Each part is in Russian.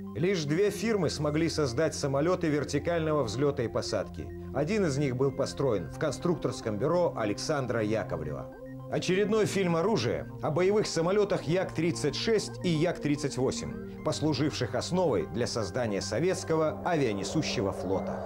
Лишь две фирмы смогли создать самолеты вертикального взлета и посадки. Один из них был построен в конструкторском бюро Александра Яковлева. Очередной фильм «Оружие» о боевых самолетах Як-36 и Як-38, послуживших основой для создания советского авианесущего флота.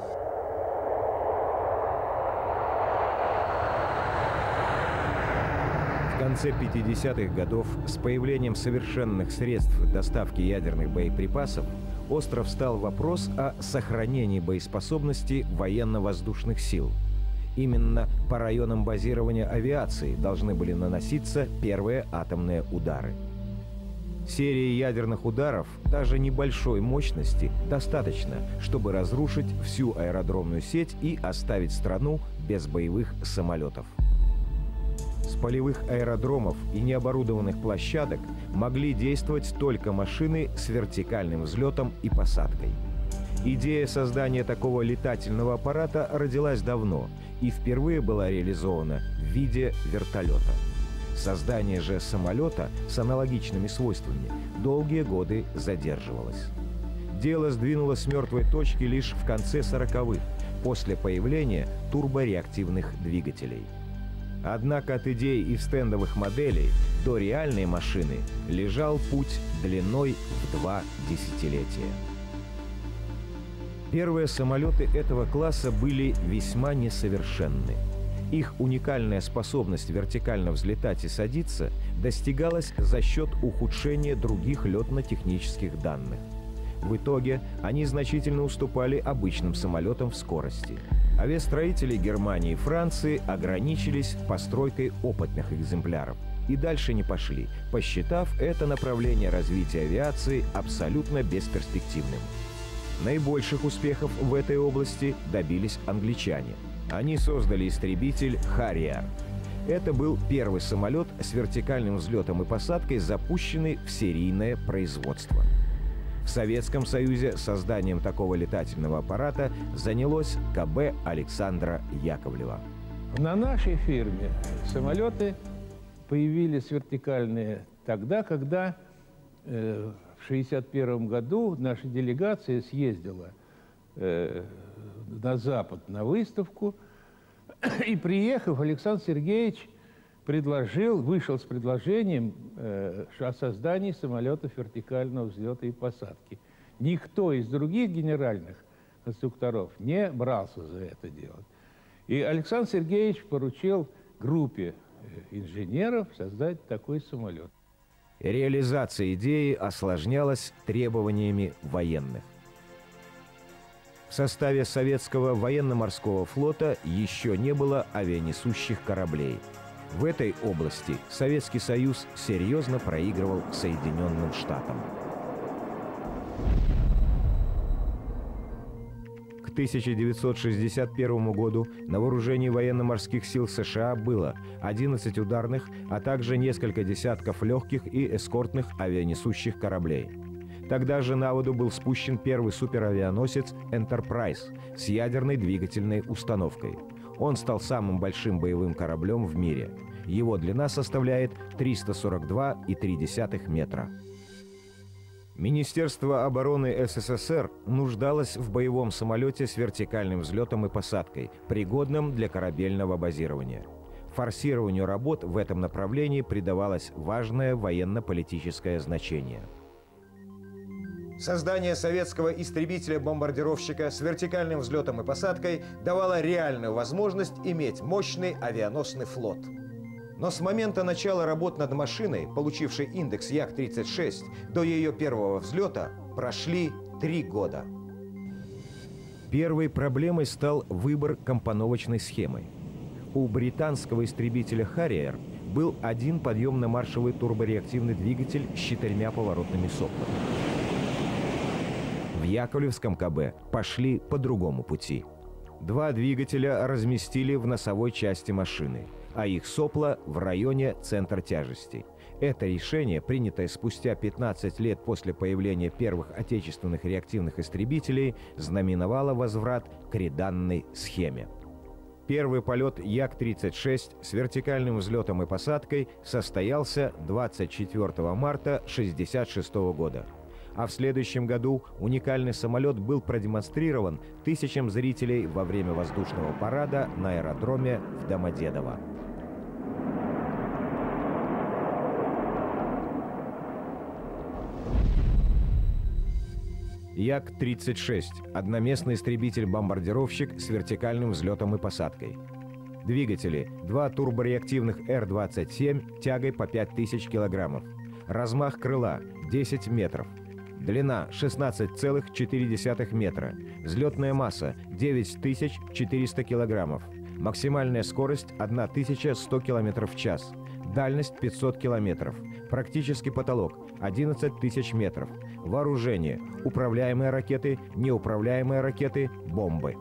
В конце 50-х годов с появлением совершенных средств доставки ядерных боеприпасов остро встал вопрос о сохранении боеспособности военно-воздушных сил. Именно по районам базирования авиации должны были наноситься первые атомные удары. Серии ядерных ударов даже небольшой мощности достаточно, чтобы разрушить всю аэродромную сеть и оставить страну без боевых самолетов. С полевых аэродромов и необорудованных площадок могли действовать только машины с вертикальным взлетом и посадкой. Идея создания такого летательного аппарата родилась давно и впервые была реализована в виде вертолета. Создание же самолета с аналогичными свойствами долгие годы задерживалось. Дело сдвинулось с мертвой точки лишь в конце 40-х, после появления турбореактивных двигателей. Однако от идей и стендовых моделей до реальной машины лежал путь длиной в 2 десятилетия. Первые самолеты этого класса были весьма несовершенны. Их уникальная способность вертикально взлетать и садиться достигалась за счет ухудшения других летно-технических данных. В итоге они значительно уступали обычным самолетам в скорости. Авиастроители Германии и Франции ограничились постройкой опытных экземпляров и дальше не пошли, посчитав это направление развития авиации абсолютно бесперспективным. Наибольших успехов в этой области добились англичане. Они создали истребитель «Харриер». Это был первый самолет с вертикальным взлетом и посадкой, запущенный в серийное производство. В Советском Союзе созданием такого летательного аппарата занялось КБ Александра Яковлева. На нашей фирме самолеты появились вертикальные тогда, когда в 1961 году наша делегация съездила на Запад на выставку, и, приехав, Александр Сергеевич вышел с предложением о создании самолетов вертикального взлета и посадки. Никто из других генеральных конструкторов не брался за это делать. И Александр Сергеевич поручил группе инженеров создать такой самолет. Реализация идеи осложнялась требованиями военных. В составе советского военно-морского флота еще не было авианесущих кораблей. В этой области Советский Союз серьезно проигрывал Соединенным Штатам. К 1961 году на вооружении военно-морских сил США было 11 ударных, а также несколько десятков легких и эскортных авианесущих кораблей. Тогда же на воду был спущен первый суперавианосец «Энтерпрайз» с ядерной двигательной установкой. Он стал самым большим боевым кораблем в мире. Его длина составляет 342,3 метра. Министерство обороны СССР нуждалось в боевом самолете с вертикальным взлетом и посадкой, пригодном для корабельного базирования. Форсированию работ в этом направлении придавалось важное военно-политическое значение. Создание советского истребителя-бомбардировщика с вертикальным взлетом и посадкой давало реальную возможность иметь мощный авианосный флот. Но с момента начала работ над машиной, получившей индекс Як-36, до ее первого взлета прошли 3 года. Первой проблемой стал выбор компоновочной схемы. У британского истребителя «Харриер» был один подъемно-маршевый турбореактивный двигатель с 4 поворотными соплами. В Яковлевском КБ пошли по другому пути. 2 двигателя разместили в носовой части машины, а их сопла в районе центра тяжести. Это решение, принятое спустя 15 лет после появления первых отечественных реактивных истребителей, знаменовало возврат к реданной схеме. Первый полет Як-36 с вертикальным взлетом и посадкой состоялся 24 марта 1966 года. А в следующем году уникальный самолет был продемонстрирован тысячам зрителей во время воздушного парада на аэродроме в Домодедово. Як-36 – одноместный истребитель-бомбардировщик с вертикальным взлетом и посадкой. Двигатели – два турбореактивных Р-27 тягой по 5000 килограммов. Размах крыла – 10 метров. Длина – 16,4 метра. Взлетная масса – 9400 килограммов. Максимальная скорость – 1100 километров в час. Дальность – 500 километров. Практический потолок – 11 тысяч метров. Вооружение – управляемые ракеты, неуправляемые ракеты, бомбы.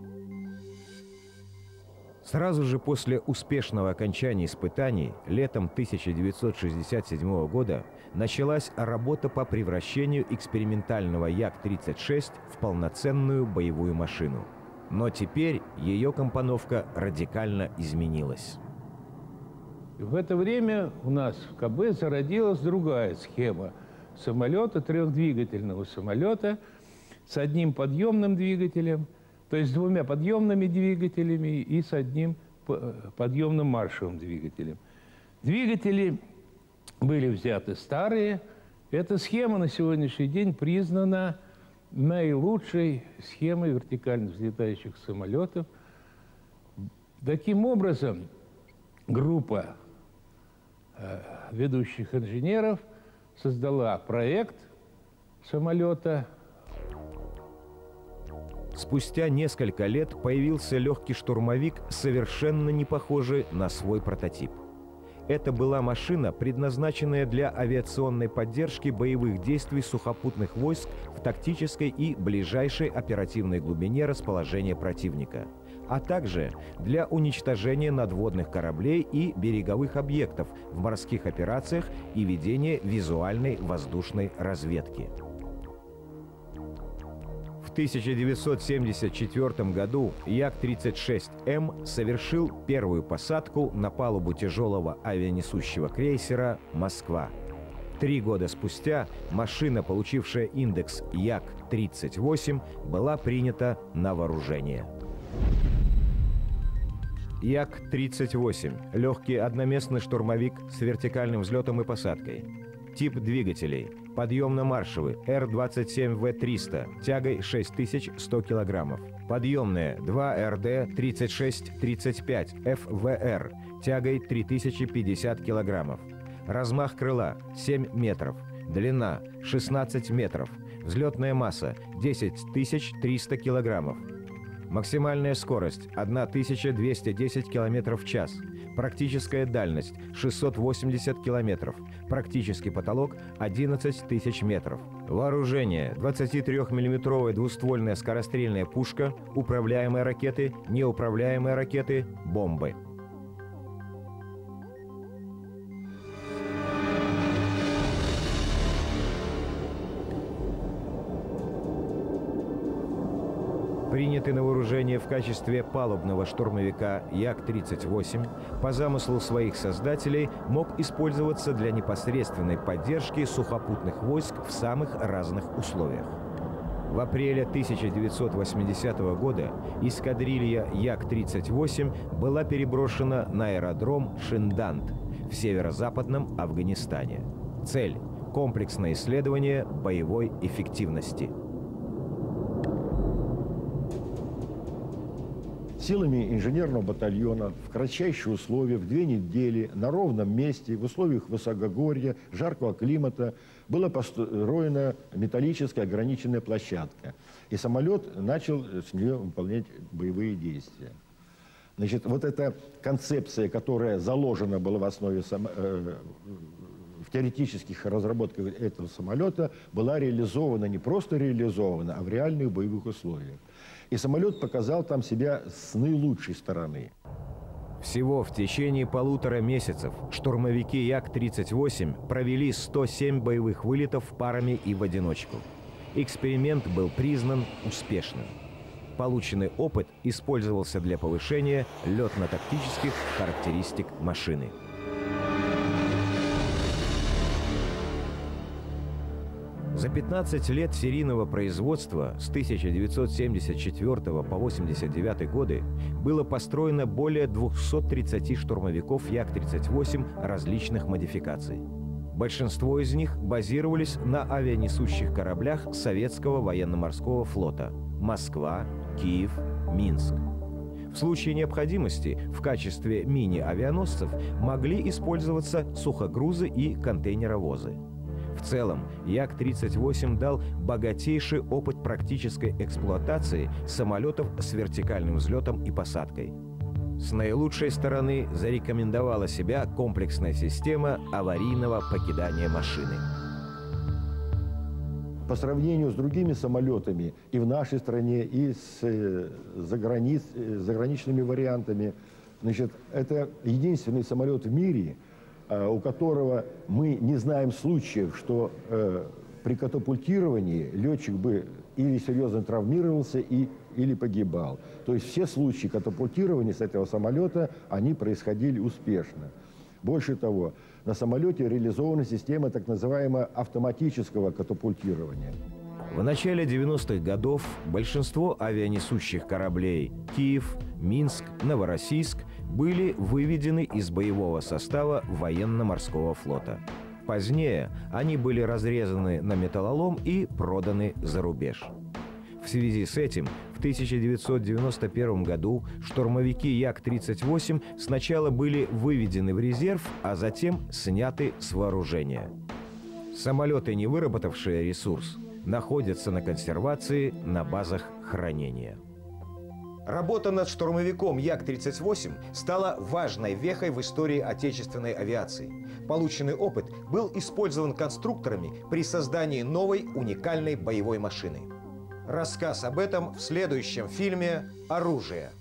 Сразу же после успешного окончания испытаний летом 1967 года началась работа по превращению экспериментального Як-36 в полноценную боевую машину. Но теперь ее компоновка радикально изменилась. В это время у нас в КБ зародилась другая схема самолета, трехдвигательного самолета с одним подъемным двигателем, то есть с двумя подъемными двигателями и с одним подъемным маршевым двигателем. Двигатели были взяты старые. Эта схема на сегодняшний день признана наилучшей схемой вертикально взлетающих самолетов. Таким образом, группа ведущих инженеров создала проект самолета. Спустя несколько лет появился легкий штурмовик, совершенно не похожий на свой прототип. Это была машина, предназначенная для авиационной поддержки боевых действий сухопутных войск в тактической и ближайшей оперативной глубине расположения противника, а также для уничтожения надводных кораблей и береговых объектов в морских операциях и ведения визуальной воздушной разведки. В 1974 году Як-36М совершил первую посадку на палубу тяжелого авианесущего крейсера «Москва». 3 года спустя машина, получившая индекс Як-38, была принята на вооружение. Як-38 – легкий одноместный штурмовик с вертикальным взлетом и посадкой. Тип двигателей – подъемно-маршевый Р-27В-300 тягой 6100 килограммов. Подъемные 2 РД-36-35 ФВР тягой 3050 килограммов. Размах крыла – 7 метров. Длина – 16 метров. Взлетная масса – 10300 килограммов. Максимальная скорость – 1210 километров в час. Практическая дальность – 680 километров. Практический потолок – 11 тысяч метров. Вооружение – 23-мм двуствольная скорострельная пушка, управляемые ракеты, неуправляемые ракеты, бомбы. Принятый на вооружение в качестве палубного штурмовика Як-38, по замыслу своих создателей, мог использоваться для непосредственной поддержки сухопутных войск в самых разных условиях. В апреле 1980 года эскадрилья Як-38 была переброшена на аэродром Шиндант в северо-западном Афганистане. Цель – комплексное исследование боевой эффективности. Силами инженерного батальона в кратчайшие условия в 2 недели на ровном месте в условиях высокогорья, жаркого климата была построена металлическая ограниченная площадка. И самолет начал с нее выполнять боевые действия. Значит, вот эта концепция, которая заложена была в основе в теоретических разработках этого самолета, была реализована, не просто реализована, а в реальных боевых условиях. И самолет показал там себя с наилучшей стороны. Всего в течение 1,5 месяцев штурмовики Як-38 провели 107 боевых вылетов парами и в одиночку. Эксперимент был признан успешным. Полученный опыт использовался для повышения летно-тактических характеристик машины. За 15 лет серийного производства с 1974 по 1989 годы было построено более 230 штурмовиков Як-38 различных модификаций. Большинство из них базировались на авианесущих кораблях Советского военно-морского флота «Москва», «Киев», «Минск». В случае необходимости в качестве мини-авианосцев могли использоваться сухогрузы и контейнеровозы. В целом, Як-38 дал богатейший опыт практической эксплуатации самолетов с вертикальным взлетом и посадкой. С наилучшей стороны зарекомендовала себя комплексная система аварийного покидания машины. По сравнению с другими самолетами и в нашей стране, и с заграничными вариантами, значит, это единственный самолет в мире, у которого мы не знаем случаев, что при катапультировании летчик бы или серьезно травмировался, или погибал. То есть все случаи катапультирования с этого самолета, они происходили успешно. Больше того, на самолете реализована система так называемого автоматического катапультирования. В начале 90-х годов большинство авианесущих кораблей «Киев», «Минск», «Новороссийск» были выведены из боевого состава военно-морского флота. Позднее они были разрезаны на металлолом и проданы за рубеж. В связи с этим в 1991 году штурмовики Як-38 сначала были выведены в резерв, а затем сняты с вооружения. Самолеты, не выработавшие ресурс, находятся на консервации на базах хранения. Работа над штурмовиком Як-38 стала важной вехой в истории отечественной авиации. Полученный опыт был использован конструкторами при создании новой уникальной боевой машины. Рассказ об этом в следующем фильме «Оружие».